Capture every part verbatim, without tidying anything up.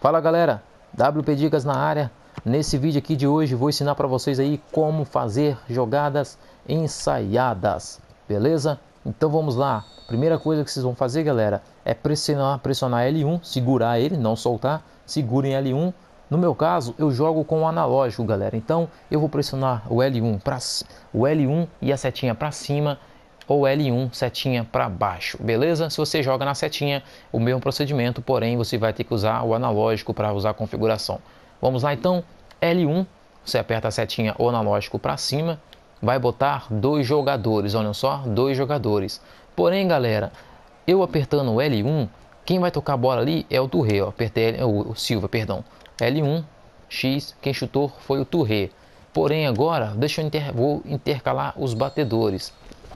Fala galera, W P Dicas na área. Nesse vídeo aqui de hoje vou ensinar para vocês aí como fazer jogadas ensaiadas, beleza? Então vamos lá. Primeira coisa que vocês vão fazer, galera, é pressionar, pressionar L um, segurar ele, não soltar, segurem L um. No meu caso, eu jogo com o analógico, galera. Então eu vou pressionar o L um para o L um e a setinha para cima, ou L um setinha para baixo, beleza? Se você joga na setinha, o mesmo procedimento, porém você vai ter que usar o analógico para usar a configuração. Vamos lá então, L um, você aperta a setinha ou analógico para cima, vai botar dois jogadores, olha só, dois jogadores. Porém, galera, eu apertando o L um, quem vai tocar a bola ali é o Touré, ó, apertei o, o Silva, perdão. L um, X, quem chutou foi o Touré. Porém agora, deixa eu inter, vou intercalar os batedores.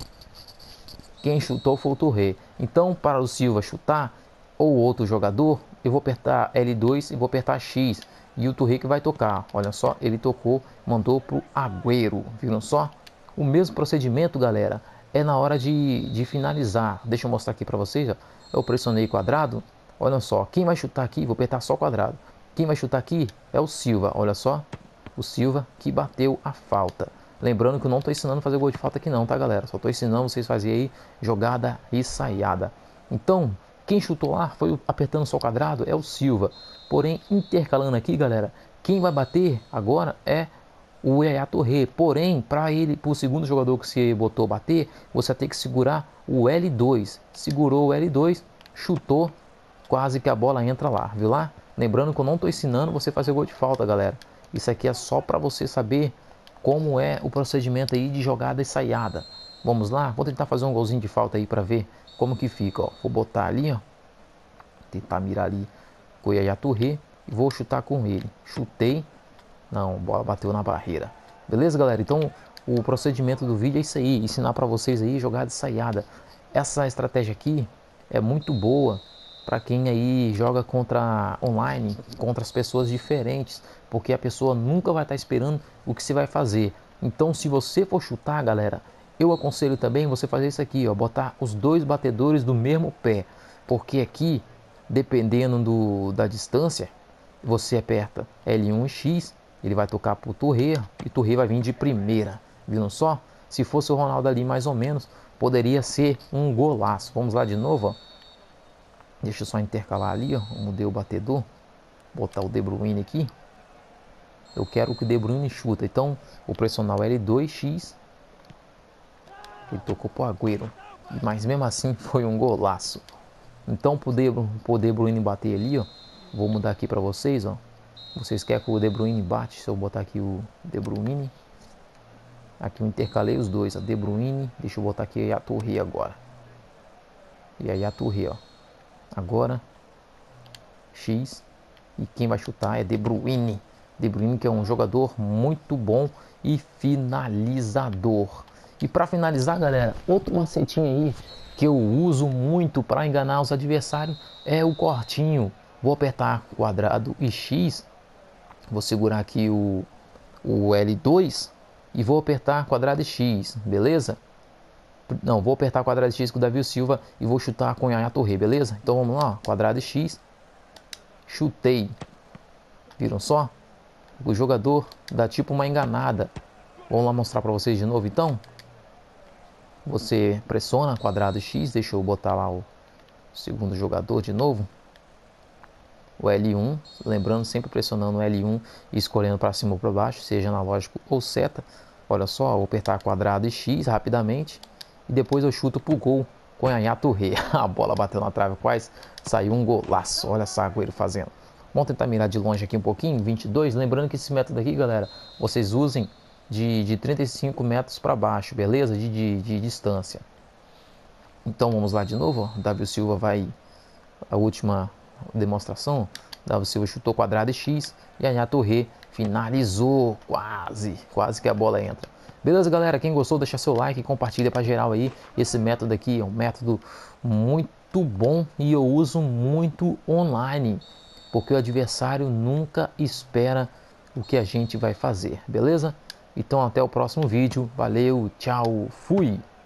Quem chutou foi o Touré. Então, para o Silva chutar, ou outro jogador, eu vou apertar L dois e vou apertar X. E o Touré que vai tocar. Olha só, ele tocou, mandou para o Agüero. Viram só? O mesmo procedimento, galera, é na hora de, de finalizar. Deixa eu mostrar aqui para vocês. Ó. Eu pressionei quadrado. Olha só, quem vai chutar aqui, vou apertar só quadrado. Quem vai chutar aqui é o Silva. Olha só, o Silva que bateu a falta. Lembrando que eu não estou ensinando a fazer gol de falta aqui não, tá galera? Só estou ensinando vocês a fazer aí jogada ensaiada. Então, quem chutou lá foi apertando só o quadrado, é o Silva. Porém, intercalando aqui, galera, quem vai bater agora é o Yaya Touré. Porém, para ele, para o segundo jogador que você botou bater, você vai ter que segurar o L dois. Segurou o L dois, chutou, quase que a bola entra lá, viu lá? Lembrando que eu não estou ensinando você a fazer gol de falta, galera. Isso aqui é só para você saber como é o procedimento aí de jogada ensaiada. Vamos lá? Vou tentar fazer um golzinho de falta aí para ver como que fica, ó. Vou botar ali, ó. Tentar mirar ali com o Yaya Touré e vou chutar com ele. Chutei. Não, a bola bateu na barreira. Beleza, galera? Então, o procedimento do vídeo é isso aí, ensinar para vocês aí jogada ensaiada. Essa estratégia aqui é muito boa para quem aí joga contra online, contra as pessoas diferentes, porque a pessoa nunca vai estar esperando o que você vai fazer. Então, se você for chutar, galera, eu aconselho também você fazer isso aqui, ó, botar os dois batedores do mesmo pé, porque aqui, dependendo do, da distância, você aperta L um e X, ele vai tocar para o Touré e o Touré vai vir de primeira, viram só? Se fosse o Ronaldo ali mais ou menos, poderia ser um golaço. Vamos lá de novo, ó. Deixa eu só intercalar ali, ó. Eu mudei o batedor. Botar o De Bruyne aqui. Eu quero que o De Bruyne chuta. Então, vou pressionar o L dois X. Ele tocou pro Agüero. Mas mesmo assim foi um golaço. Então, pro De, pro De Bruyne bater ali, ó. Vou mudar aqui para vocês, ó. Vocês querem que o De Bruyne bate? Se eu botar aqui o De Bruyne. Aqui eu intercalei os dois, ó. De Bruyne. Deixa eu botar aqui a Touré agora. E aí a Touré, ó. Agora X, e quem vai chutar é De Bruyne. De Bruyne, que é um jogador muito bom e finalizador. E para finalizar, galera, outro macetinho aí que eu uso muito para enganar os adversários é o cortinho. Vou apertar quadrado e X, vou segurar aqui o, o L dois e vou apertar quadrado e X, beleza? Não, vou apertar quadrado X com o Davi Silva e vou chutar com o Yaya Touré, beleza? Então vamos lá, ó, quadrado X, chutei. Viram só? O jogador dá tipo uma enganada. Vamos lá mostrar para vocês de novo então. Você pressiona quadrado X, deixa eu botar lá o segundo jogador de novo. O L um, lembrando sempre pressionando o L um e escolhendo para cima ou para baixo, seja analógico ou seta. Olha só, vou apertar quadrado e X rapidamente. E depois eu chuto pro gol com o Yaya Touré. A bola bateu na trave, quase saiu um golaço. Olha só o Agüero fazendo. Vamos tentar mirar de longe aqui um pouquinho, vinte e dois. Lembrando que esse método aqui, galera, vocês usem de, de trinta e cinco metros para baixo, beleza? De, de, de distância. Então vamos lá de novo. Ó. Davi Silva vai, a última demonstração. Davi Silva chutou quadrado e X. E Yaya Touré finalizou. Quase, quase que a bola entra. Beleza, galera? Quem gostou, deixa seu like e compartilha para geral aí. Esse método aqui é um método muito bom e eu uso muito online, porque o adversário nunca espera o que a gente vai fazer, beleza? Então até o próximo vídeo. Valeu, tchau, fui!